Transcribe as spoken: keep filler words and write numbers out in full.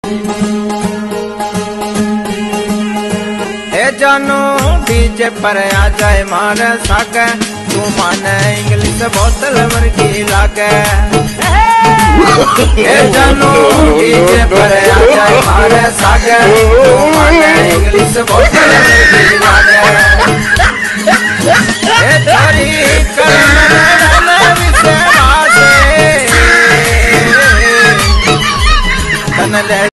ए जानू डीजे पर आ जाए मार साके, तू माने इंग्लिश बोतल वर्गी लागे। ए जानू डीजे पर आ जाए मार साके, तू माने इंग्लिश बोतल वर्गी लागे। ए तारी करम विश्वास तन ले